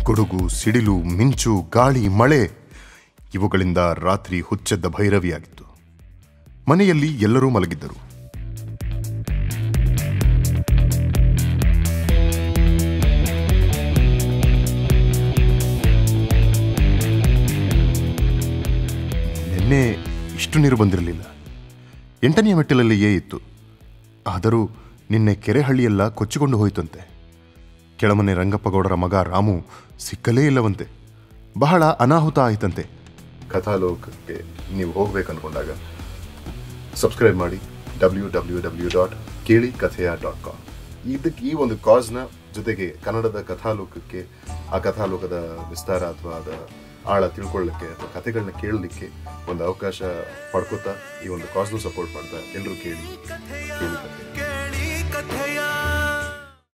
ಗುಡುಗು, ಸಿಡಿಲು, ಮಿಂಚು, ಗಾಳಿ, ಮಳೆ ಇವುಗಳಿಂದ ರಾತ್ರಿ ಹುಚ್ಚೆದ್ದ ಭೈರವಿಯಾಗಿತ್ತು. ಮನೆಯಲ್ಲಿ ಎಲ್ಲರೂ ಮಲಗಿದ್ದರು. ನಿನ್ನೆ ಇಷ್ಟು ನೀರು ಬಂದಿರಲಿಲ್ಲ. 8ನೇ ಮೆಟ್ಟಿಲಲ್ಲಿಯೇ ಇತ್ತು. ಆದರೂ ನಿನ್ನೆ ಕೆರೆಹಳ್ಳಿಯೆಲ್ಲ ಕೊಚ್ಚಿಕೊಂಡು ಹೋಯಿತಂತೆ. ಕೆಳಮನೆ ರಂಗಪ್ಪಗೌಡರ ಮಗ ರಾಮು ಸಿಕ್ಕಲೇ ಇಲ್ಲವಂತೆ. ಬಹಳ ಅನಾಹುತ ಆಯಿತಂತೆ. ಕಥಾಲೋಕಕ್ಕೆ ನೀವು ಹೋಗ್ಬೇಕನ್ಕೊಂಡಾಗ ಸಬ್ಸ್ಕ್ರೈಬ್ ಮಾಡಿ www.kelikatheya.com. ಇದಕ್ಕೆ ಈ ಒಂದು ಕಾಸ್ನ ಜೊತೆಗೆ ಕನ್ನಡದ ಕಥಾಲೋಕಕ್ಕೆ, ಆ ಕಥಾಲೋಕದ ವಿಸ್ತಾರ ಅಥವಾ ಅದ ಆಳ ತಿಳ್ಕೊಳ್ಳಿಕ್ಕೆ ಅಥವಾ ಕಥೆಗಳನ್ನ ಕೇಳಲಿಕ್ಕೆ ಒಂದು ಅವಕಾಶ ಪಡ್ಕೋತಾ ಈ ಒಂದು ಕಾಸ್ನು ಸಪೋರ್ಟ್ ಮಾಡ್ತಾ ಎಲ್ಲರೂ ಕೇಳಿ ಕಥೆ.